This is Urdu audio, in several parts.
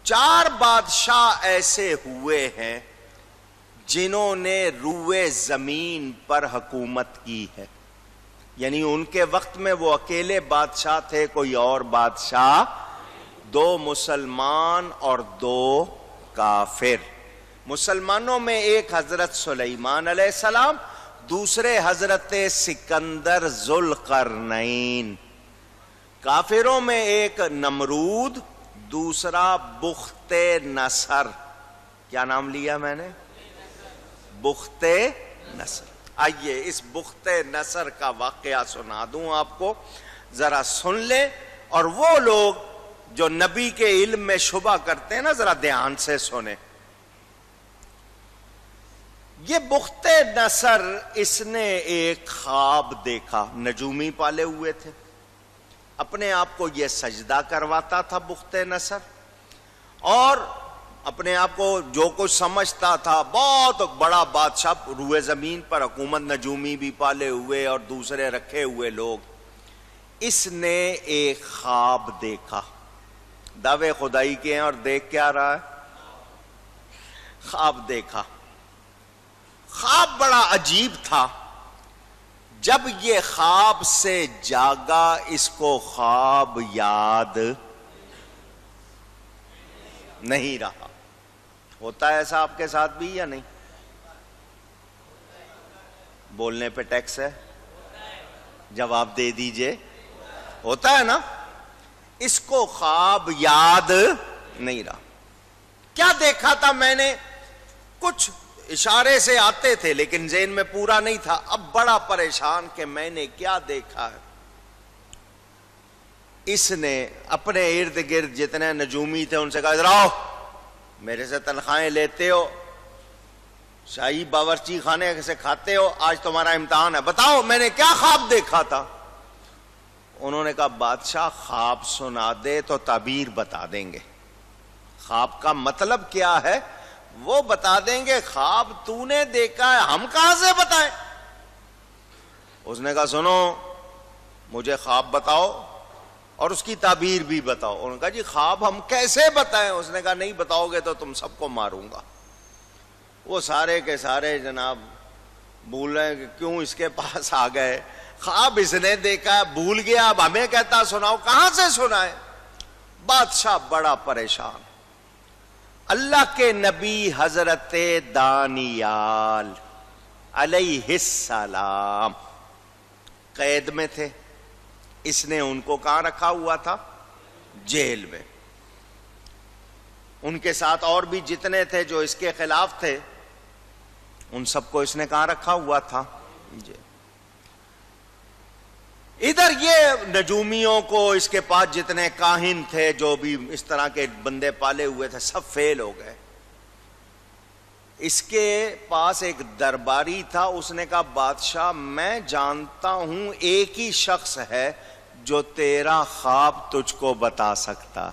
4 بادشاہ ایسے ہوئے ہیں جنہوں نے روئے زمین پر حکومت کی ہے، یعنی ان کے وقت میں وہ اکیلے بادشاہ تھے، کوئی اور بادشاہ، 2 مسلمان اور 2 کافر۔ مسلمانوں میں ایک حضرت سلیمان علیہ السلام، دوسرے حضرت سکندر ذوالقرنین۔ کافروں میں ایک نمرود، دوسرا بخت نصر۔ کیا نام لیا میں نے؟ بخت نصر۔ آئیے اس بخت نصر کا واقعہ سنا دوں آپ کو، ذرا سن لیں، اور وہ لوگ جو نبی کے علم میں شبہ کرتے ہیں نا، ذرا دھیان سے سنیں۔ یہ بخت نصر، اس نے ایک خواب دیکھا، نجومی پالے ہوئے تھے، اپنے آپ کو یہ سجدہ کرواتا تھا بخت نصر، اور اپنے آپ کو جو کچھ سمجھتا تھا، بہت بڑا بادشاہ، روئے زمین پر حکومت، نجومی بھی پالے ہوئے اور دوسرے رکھے ہوئے لوگ۔ اس نے ایک خواب دیکھا، دعوے خدائی کے ہیں اور دیکھ کیا رہا ہے؟ خواب دیکھا۔ خواب بڑا عجیب تھا۔ جب یہ خواب سے جاگا، اس کو خواب یاد نہیں رہا۔ ہوتا ہے ایسا آپ کے ساتھ بھی یا نہیں؟ بولنے پہ ٹیکس ہے، جواب دے دیجئے۔ ہوتا ہے نا؟ اس کو خواب یاد نہیں رہا۔ کیا دیکھا تھا میں نے؟ کچھ اشارے سے آتے تھے لیکن ذہن میں پورا نہیں تھا۔ اب بڑا پریشان کہ میں نے کیا دیکھا ہے۔ اس نے اپنے ارد گرد جتنے نجومی تھے ان سے کہا، ادھر آؤ، میرے سے تنخواہیں لیتے ہو، شاہی باورچی خانے سے کھاتے ہو، آج تمہارا امتحان ہے، بتاؤ میں نے کیا خواب دیکھا تھا۔ انہوں نے کہا بادشاہ خواب سنا دے تو تعبیر بتا دیں گے، خواب کا مطلب کیا ہے وہ بتا دیں گے، خواب تو نے دیکھا ہے ہم کہاں سے بتائیں۔ اس نے کہا سنو، مجھے خواب بتاؤ اور اس کی تعبیر بھی بتاؤ۔ انہوں نے کہا جی خواب ہم کیسے بتائیں؟ اس نے کہا نہیں بتاؤ گے تو تم سب کو ماروں گا۔ وہ سارے کے سارے جناب بھول رہے ہیں کہ کیوں اس کے پاس آ گئے، خواب اس نے دیکھا ہے، بھول گیا، اب ہمیں کہتا سناؤ، کہاں سے سنائے؟ بادشاہ بڑا پریشان۔ اللہ کے نبی حضرت دانیال علیہ السلام قید میں تھے۔ اس نے ان کو کہاں رکھا ہوا تھا؟ جیل میں۔ ان کے ساتھ اور بھی جتنے تھے جو اس کے خلاف تھے، ان سب کو اس نے کہاں رکھا ہوا تھا؟ جیل۔ ادھر یہ نجومیوں کو، اس کے پاس جتنے کاہن تھے، جو بھی اس طرح کے بندے پالے ہوئے تھے، سب فیل ہو گئے۔ اس کے پاس ایک درباری تھا، اس نے کہا بادشاہ میں جانتا ہوں ایک ہی شخص ہے جو تیرا خواب تجھ کو بتا سکتا،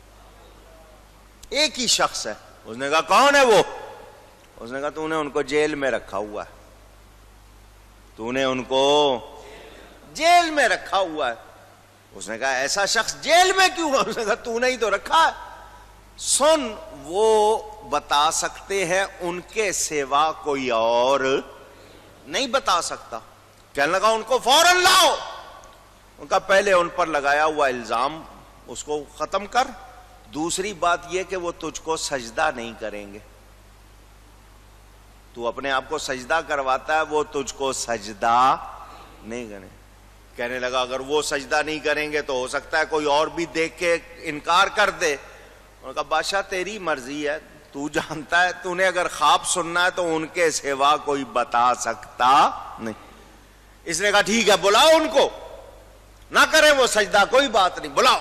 ایک ہی شخص ہے۔ اس نے کہا کون ہے وہ؟ اس نے کہا تو نے ان کو جیل میں رکھا ہوا ہے، تو نے ان کو جیل میں رکھا ہوا ہے۔ اس نے کہا ایسا شخص جیل میں کیوں ہے؟ اس نے کہا تو نے ہی تو رکھا ہے۔ سن، وہ بتا سکتے ہیں، ان کے سوا کوئی اور نہیں بتا سکتا۔ کہنے لگا ان کو فوراً لاؤ۔ ان کا پہلے ان پر لگایا ہوا الزام اس کو ختم کر، دوسری بات یہ کہ وہ تجھ کو سجدہ نہیں کریں گے، تو اپنے آپ کو سجدہ کرواتا ہے، وہ تجھ کو سجدہ نہیں کریں۔ کہنے لگا اگر وہ سجدہ نہیں کریں گے تو ہو سکتا ہے کوئی اور بھی دیکھ کے انکار کر دے۔ انہوں نے کہا بادشاہ تیری مرضی ہے، تو جانتا ہے، تو نے اگر خواب سننا ہے تو ان کے سوا کوئی بتا سکتا نہیں۔ اس نے کہا ٹھیک ہے بلاؤ ان کو، نہ کریں وہ سجدہ کوئی بات نہیں، بلاؤ۔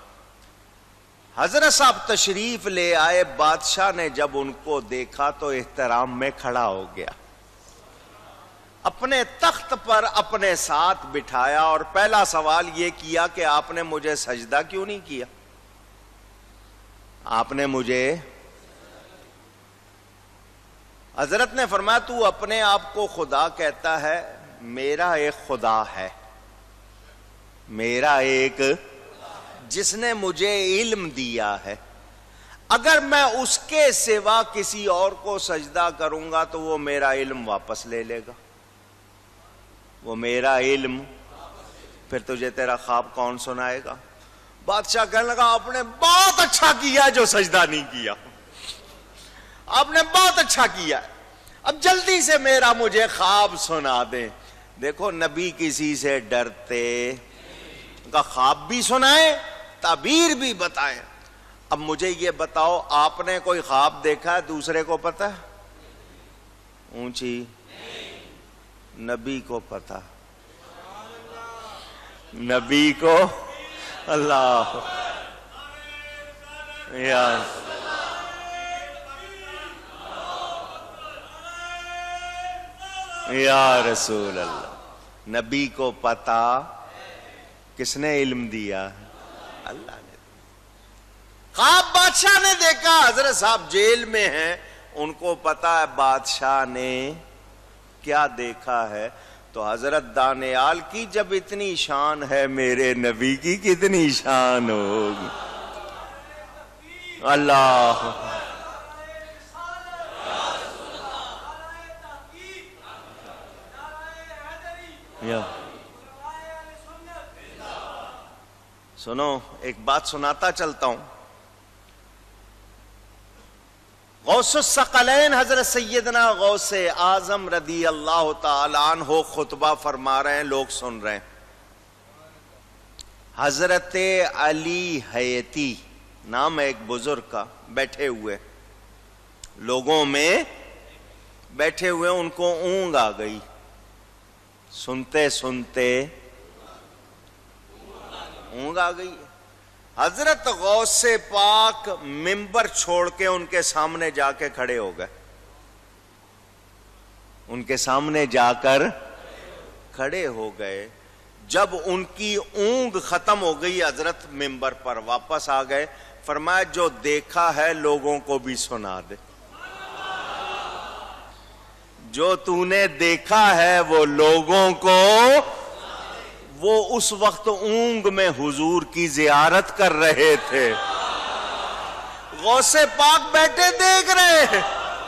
حضرت صاحب تشریف لے آئے۔ بادشاہ نے جب ان کو دیکھا تو احترام میں کھڑا ہو گیا، اپنے تخت پر اپنے ساتھ بٹھایا اور پہلا سوال یہ کیا کہ آپ نے مجھے سجدہ کیوں نہیں کیا؟ آپ نے مجھے، حضرت نے فرمایا تو اپنے آپ کو خدا کہتا ہے، میرا ایک خدا ہے، میرا ایک جس نے مجھے علم دیا ہے، اگر میں اس کے سوا کسی اور کو سجدہ کروں گا تو وہ میرا علم واپس لے لے گا، وہ میرا علم، پھر تجھے تیرا خواب کون سنائے گا؟ بادشاہ کہنے لگا آپ نے بہت اچھا کیا جو سجدہ نہیں کیا، آپ نے بہت اچھا کیا، اب جلدی سے میرا مجھے خواب سنا دیں۔ دیکھو نبی کسی سے ڈرتے، ان کا خواب بھی سنائیں، تعبیر بھی بتائیں۔ اب مجھے یہ بتاؤ، آپ نے کوئی خواب دیکھا ہے دوسرے کو پتہ ہے؟ اونچی نبی کو پتہ، نبی کو اللہ یا رسول اللہ، نبی کو پتا، کس نے علم دیا؟ اللہ نے۔ خواب بادشاہ نے دیکھا، حضرت صاحب جیل میں ہیں، ان کو پتا ہے بادشاہ نے کیا دیکھا ہے، تو حضرت دانیال کی جب اتنی شان ہے، میرے نبی کی کتنی شان ہوگی؟ اللہ سنو، ایک بات سناتا چلتا ہوں۔ غوث الثقلین حضرت سیدنا غوث اعظم رضی اللہ تعالی عنہ خطبہ فرما رہے ہیں، لوگ سن رہے ہیں۔ حضرت علی حیتی نام ہے ایک بزرگ کا، بیٹھے ہوئے لوگوں میں بیٹھے ہوئے، ان کو اونگ آ گئی، سنتے سنتے اونگ آ گئی۔ حضرت غوث پاک منبر چھوڑ کے ان کے سامنے جا کے کھڑے ہو گئے، ان کے سامنے جا کر کھڑے ہو گئے۔ جب ان کی اونگ ختم ہو گئی، حضرت منبر پر واپس آ گئے، فرمایا جو دیکھا ہے لوگوں کو بھی سنا دے، جو تو نے دیکھا ہے وہ لوگوں کو۔ وہ اس وقت اونگ میں حضور کی زیارت کر رہے تھے، غوث پاک بیٹھے دیکھ رہے ہیں۔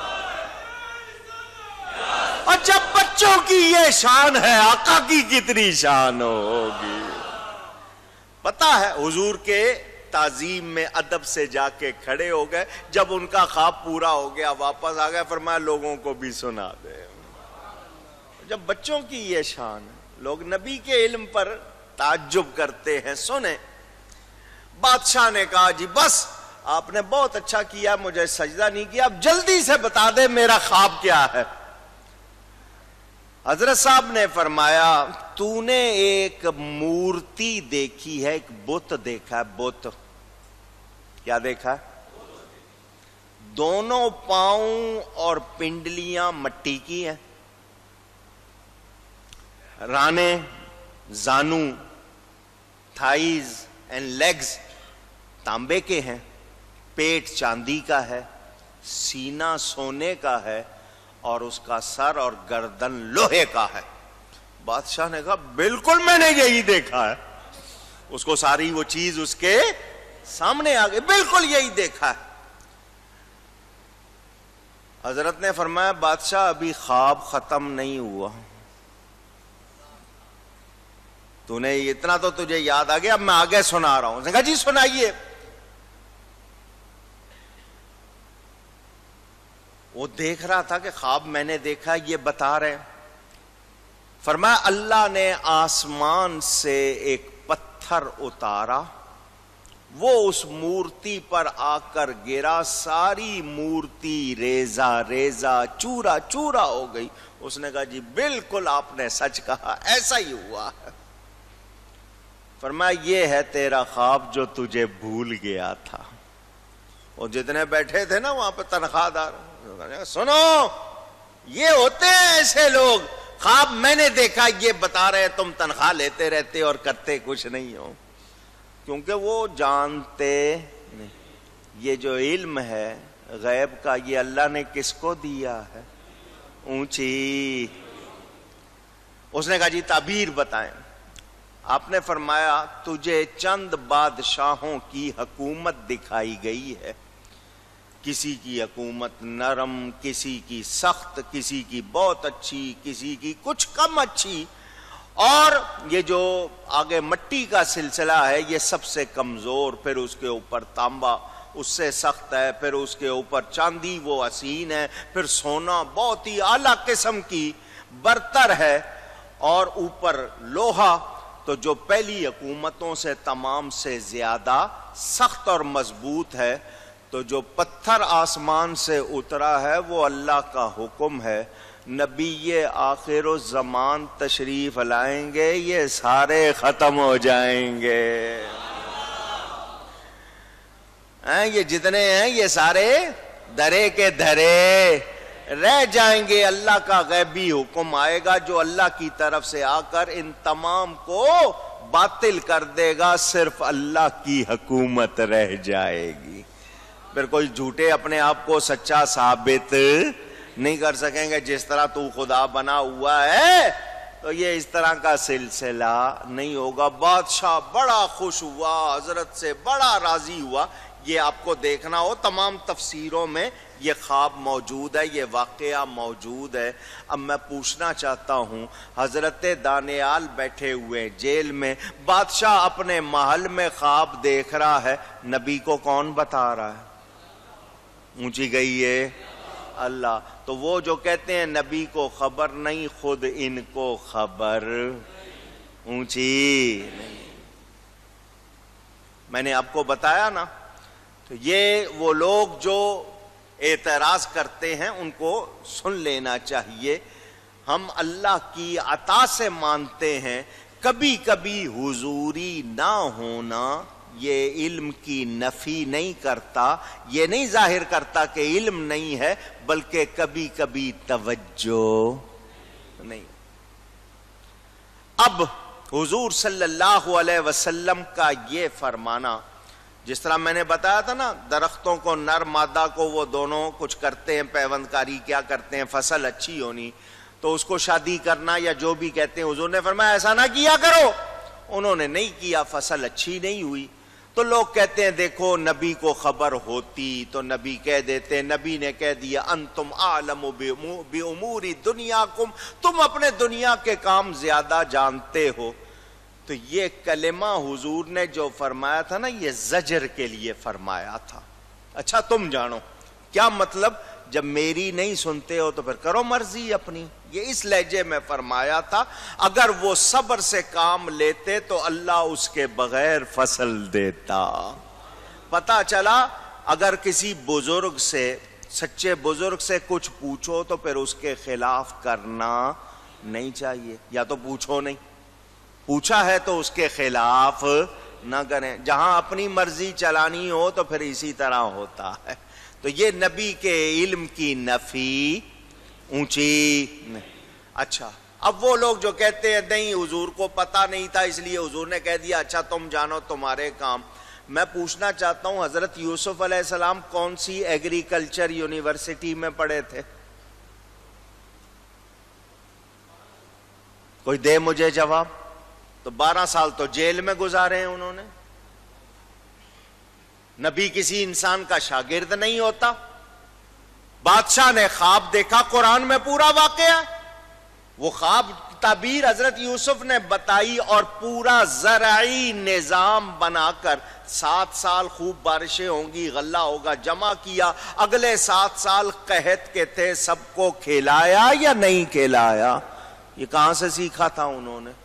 اور جب بچوں کی یہ شان ہے، آقا کی کتنی شان ہوگی؟ پتہ ہے حضور کے تعظیم میں ادب سے جا کے کھڑے ہو گئے، جب ان کا خواب پورا ہو گیا واپس آ گئے، فرمایا لوگوں کو بھی سنا دے۔ جب بچوں کی یہ شان ہے، لوگ نبی کے علم پر تعجب کرتے ہیں۔ سنیں، بادشاہ نے کہا جی بس آپ نے بہت اچھا کیا، مجھے سجدہ نہیں کیا، اب جلدی سے بتا دے میرا خواب کیا ہے۔ حضرت صاحب نے فرمایا تو نے ایک مورتی دیکھی ہے، ایک بت دیکھا ہے، بت۔ کیا دیکھا ہے؟ دونوں پاؤں اور پنڈلیاں مٹی کی ہیں، رانے، زانو، تھائیز اینڈ لیگز تانبے کے ہیں، پیٹ چاندی کا ہے، سینہ سونے کا ہے، اور اس کا سر اور گردن لوہے کا ہے۔ بادشاہ نے کہا بالکل میں نے یہی دیکھا ہے، اس کو ساری وہ چیز اس کے سامنے آ گئی، بالکل یہی دیکھا ہے۔ حضرت نے فرمایا بادشاہ ابھی خواب ختم نہیں ہوا، تو نے اتنا تو تجھے یاد آ گیا، اب میں آگے سنا رہا ہوں۔ اس نے کہا جی سنائیے۔ وہ دیکھ رہا تھا کہ خواب میں نے دیکھا، یہ بتا رہے ہیں۔ فرمایا اللہ نے آسمان سے ایک پتھر اتارا، وہ اس مورتی پر آ کر گرا، ساری مورتی ریزہ ریزہ چورا چورا ہو گئی۔ اس نے کہا جی بالکل آپ نے سچ کہا، ایسا ہی ہوا ہے۔ فرمایا یہ ہے تیرا خواب جو تجھے بھول گیا تھا۔ اور جتنے بیٹھے تھے نا وہاں پہ تنخواہ دار، سنو یہ ہوتے ہیں ایسے لوگ، خواب میں نے دیکھا یہ بتا رہے، تم تنخواہ لیتے رہتے اور کرتے کچھ نہیں ہو، کیونکہ وہ جانتے نہیں۔ یہ جو علم ہے غیب کا، یہ اللہ نے کس کو دیا ہے؟ اونچی۔ اس نے کہا جی تعبیر بتائیں۔ آپ نے فرمایا تجھے چند بادشاہوں کی حکومت دکھائی گئی ہے، کسی کی حکومت نرم، کسی کی سخت، کسی کی بہت اچھی، کسی کی کچھ کم اچھی، اور یہ جو آگے مٹی کا سلسلہ ہے یہ سب سے کمزور، پھر اس کے اوپر تانبا اس سے سخت ہے، پھر اس کے اوپر چاندی وہ حسین ہے، پھر سونا بہت ہی اعلیٰ قسم کی برتر ہے، اور اوپر لوہا تو جو پہلی حکومتوں سے تمام سے زیادہ سخت اور مضبوط ہے، تو جو پتھر آسمان سے اترا ہے وہ اللہ کا حکم ہے، نبی آخر الزمان تشریف لائیں گے، یہ سارے ختم ہو جائیں گے، یہ جتنے ہیں یہ سارے درے کے دھرے رہ جائیں گے، اللہ کا غیبی حکم آئے گا جو اللہ کی طرف سے آ کر ان تمام کو باطل کر دے گا، صرف اللہ کی حکومت رہ جائے گی، پھر کوئی جھوٹے اپنے آپ کو سچا ثابت نہیں کر سکیں گے، جس طرح تو خدا بنا ہوا ہے تو یہ اس طرح کا سلسلہ نہیں ہوگا۔ بادشاہ بڑا خوش ہوا، حضرت سے بڑا راضی ہوا، یہ آپ کو دیکھنا ہو تمام تفسیروں میں یہ خواب موجود ہے، یہ واقعہ موجود ہے۔ اب میں پوچھنا چاہتا ہوں، حضرت دانیال بیٹھے ہوئے جیل میں، بادشاہ اپنے محل میں خواب دیکھ رہا ہے، نبی کو کون بتا رہا ہے؟ اونچی گئی ہے اللہ۔ تو وہ جو کہتے ہیں نبی کو خبر نہیں، خود ان کو خبر اونچی نہیں۔ میں نے آپ کو بتایا نا، تو یہ وہ لوگ جو اعتراض کرتے ہیں ان کو سن لینا چاہیے۔ ہم اللہ کی عطا سے مانتے ہیں، کبھی کبھی حضوری نہ ہونا یہ علم کی نفی نہیں کرتا، یہ نہیں ظاہر کرتا کہ علم نہیں ہے، بلکہ کبھی کبھی توجہ نہیں۔ اب حضور صلی اللہ علیہ وسلم کا یہ فرمانا، جس طرح میں نے بتایا تھا نا، درختوں کو نر مادہ کو وہ دونوں کچھ کرتے ہیں، پیوند کاری کیا کرتے ہیں، فصل اچھی ہونی تو اس کو شادی کرنا یا جو بھی کہتے ہیں، حضور نے فرمایا ایسا نہ کیا کرو، انہوں نے نہیں کیا، فصل اچھی نہیں ہوئی، تو لوگ کہتے ہیں دیکھو نبی کو خبر ہوتی تو نبی کہہ دیتے، نبی نے کہہ دیا انتم اعلم بامور دنیاکم، تم اپنے دنیا کے کام زیادہ جانتے ہو۔ تو یہ کلمہ حضور نے جو فرمایا تھا نا، یہ زجر کے لیے فرمایا تھا، اچھا تم جانو، کیا مطلب؟ جب میری نہیں سنتے ہو تو پھر کرو مرضی اپنی، یہ اس لہجے میں فرمایا تھا۔ اگر وہ صبر سے کام لیتے تو اللہ اس کے بغیر فصل دیتا۔ پتہ چلا اگر کسی بزرگ سے، سچے بزرگ سے کچھ پوچھو تو پھر اس کے خلاف کرنا نہیں چاہیے، یا تو پوچھو نہیں، پوچھا ہے تو اس کے خلاف نہ کریں، جہاں اپنی مرضی چلانی ہو تو پھر اسی طرح ہوتا ہے۔ تو یہ نبی کے علم کی نفی اونچی نہیں۔ اچھا، اب وہ لوگ جو کہتے ہیں نہیں حضور کو پتہ نہیں تھا اس لیے حضور نے کہہ دیا اچھا تم جانو تمہارے کام، میں پوچھنا چاہتا ہوں حضرت یوسف علیہ السلام کون سی ایگریکلچر یونیورسٹی میں پڑھے تھے؟ کوئی دے مجھے جواب۔ تو 12 سال تو جیل میں گزارے ہیں انہوں نے۔ نبی کسی انسان کا شاگرد نہیں ہوتا۔ بادشاہ نے خواب دیکھا، قرآن میں پورا واقعہ، وہ خواب تعبیر حضرت یوسف نے بتائی اور پورا زرعی نظام بنا کر 7 سال خوب بارشیں ہوں گی، غلہ ہوگا، جمع کیا، اگلے 7 سال قحط کے تھے، سب کو کھلایا یا نہیں کھلایا؟ یہ کہاں سے سیکھا تھا انہوں نے؟